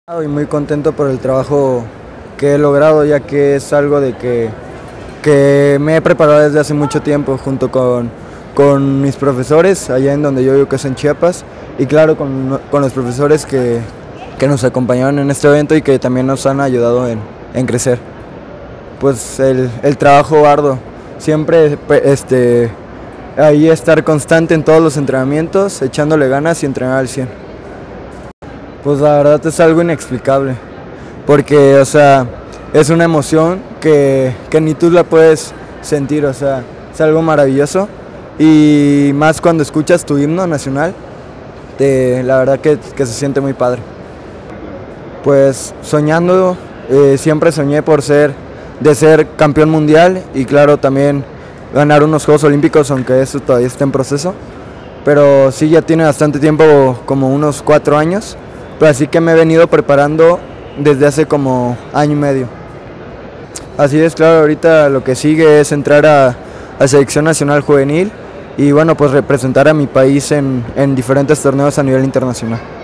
Y muy contento por el trabajo que he logrado, ya que es algo que me he preparado desde hace mucho tiempo junto con mis profesores allá en donde yo vivo, que es en Chiapas, y claro con los profesores que nos acompañaron en este evento y que también nos han ayudado en crecer. Pues el trabajo arduo, siempre ahí estar constante en todos los entrenamientos, echándole ganas y entrenar al 100. Pues la verdad es algo inexplicable, porque o sea, es una emoción que ni tú la puedes sentir, o sea, es algo maravilloso, y más cuando escuchas tu himno nacional, la verdad que se siente muy padre. Pues soñando, siempre soñé de ser campeón mundial y claro también ganar unos Juegos Olímpicos, aunque eso todavía está en proceso, pero sí ya tiene bastante tiempo, como unos 4 años. Pero así que me he venido preparando desde hace como año y medio. Así es, claro, ahorita lo que sigue es entrar a Selección Nacional Juvenil y bueno, pues representar a mi país en diferentes torneos a nivel internacional.